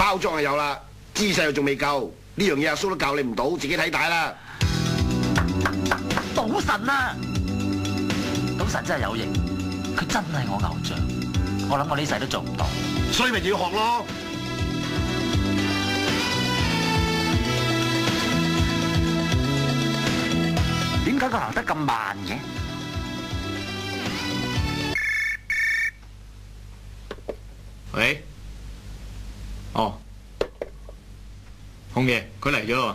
包裝係有啦，姿勢又仲未夠，呢樣嘢阿叔都教你唔到，自己睇大啦。 賭神啊！賭神真係有型，佢真係我偶像，我諗我呢世都做唔到。 所以咪要學咯。 點解佢行得咁慢嘅？ 喂，哦，紅爺，佢嚟咗喎。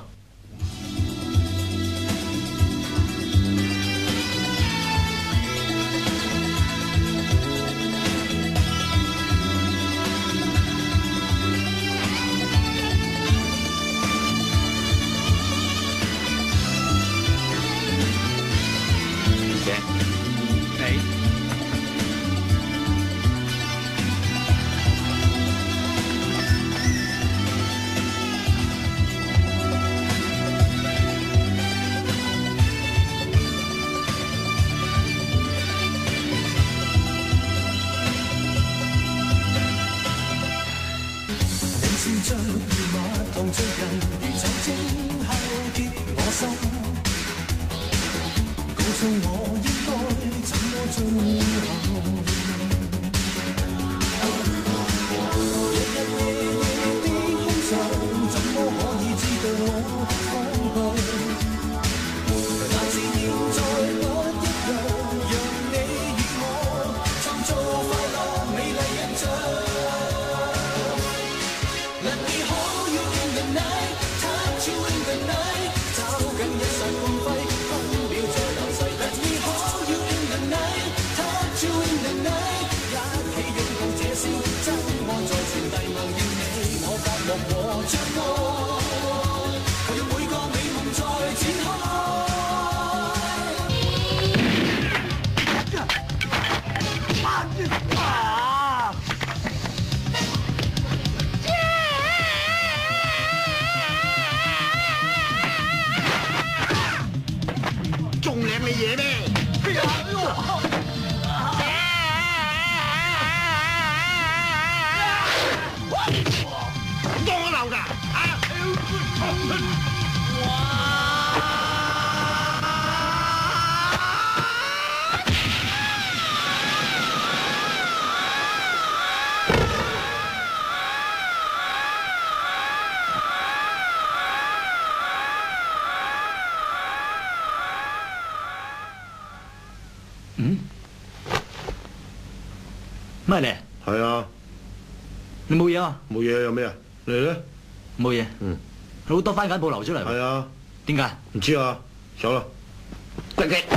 咩嚟？ 係啊， 你冇嘢啊？ 冇嘢有咩啊？你咧？ 冇嘢。 嗯， 好多番梘布流出嚟。 係啊。 點解？ 唔知啊，走啦。得嘅。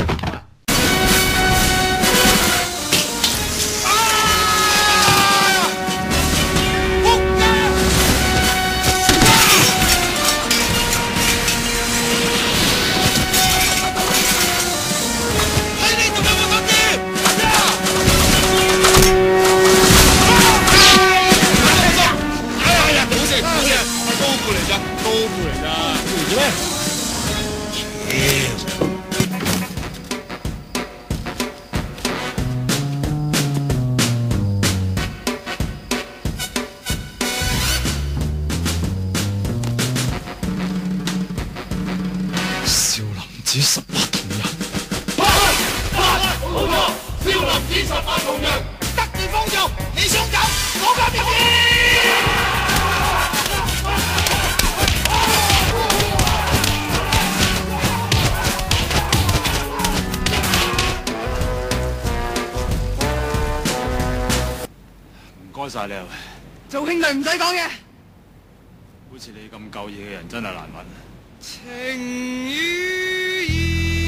晒你啊！ 做兄弟唔使講嘢。 好似你咁夠嘢嘅人真係難揾。 情與義，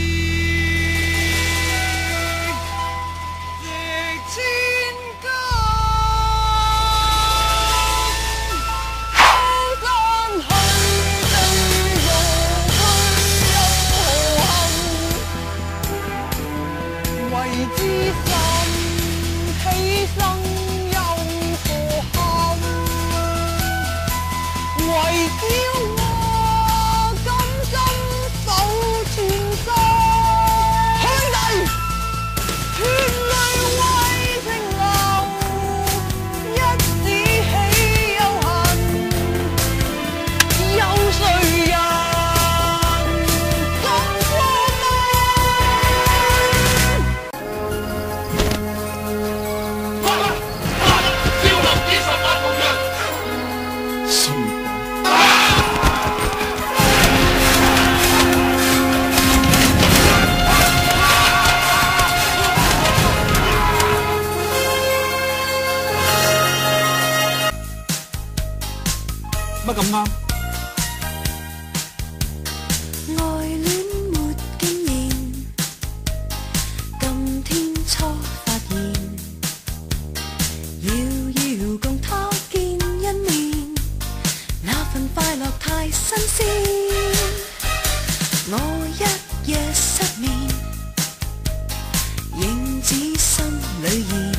值千金。孤單去地路去有何幸？為之心犧牲。為叫我甘心側面，影子心裏現。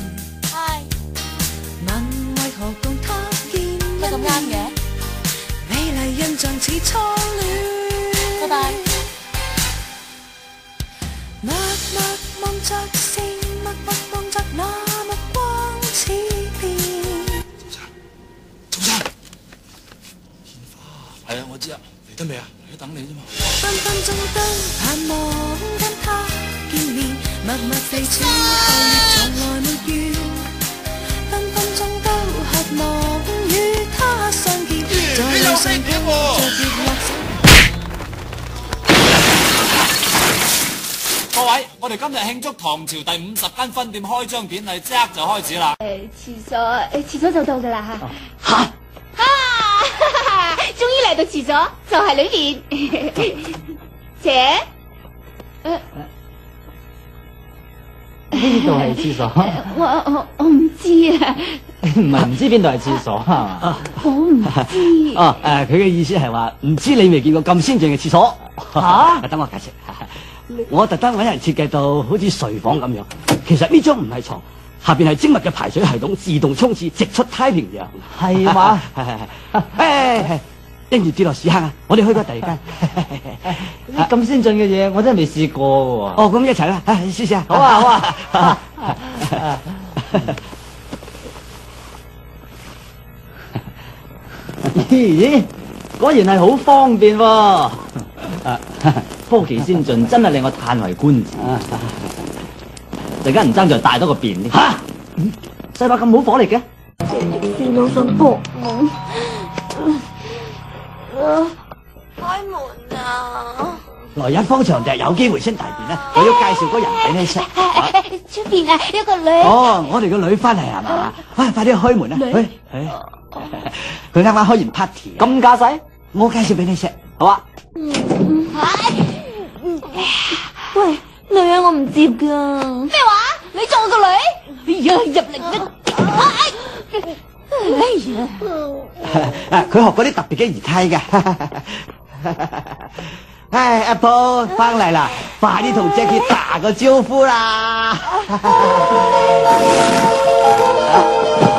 問為何共他見一咁啱嘅？ 美麗印象似初戀。 拜拜。 默默望着星，默默望着那目光似變。 早晨，煙花係啊，我知啊，嚟得未啊？嚟等你啫嘛。 分分鐘都盼望跟他見面，默默地處後亦從來沒怨。分分鐘都渴望與他相見，在路上碰着跌落手。 各位，我哋今日慶祝唐朝第50間分店開張典禮，即刻就開始啦！ 廁所就到噶啦吓。吓！終於嚟到廁所，就係裏邊。姐， 呢度係廁所？ 我唔知啊。 唔係唔知邊度係廁所啊？ 我唔知。 哦，佢嘅意思係話唔知你未見過咁先進嘅廁所。吓？等我解釋。我特登揾人設計到好似睡房咁樣，其實呢張唔係床，下邊係精密嘅排水系統，自動沖廁直出太平洋。係嘛？係。跟住跌落屎坑啊！我哋去過第二間。咁先進嘅嘢，我真係未試過喎。哦，咁一齊啦，試試啊！好啊，好啊。咦？果然係好方便喎。科技先進，真係令我嘆為觀止。陣間唔爭再帶多個便添。嚇！細把咁冇火力嘅？電腦想搏開門啊！ 來日方長，就有機會升大便啦。我要介紹個人俾你識。 出邊啊，一個女。 哦，我哋個女翻嚟係嘛？快啲開門啦！佢啱啱開完 party。咁架勢，我介紹俾你識，好啊？ 喂，女人我唔接噶。咩話？你做我個女？哎呀，入嚟啦！哎呀， 佢學嗰啲特別嘅儀態噶。唉 ，Apple 翻嚟啦，快啲同 Jackie 打個招呼啦！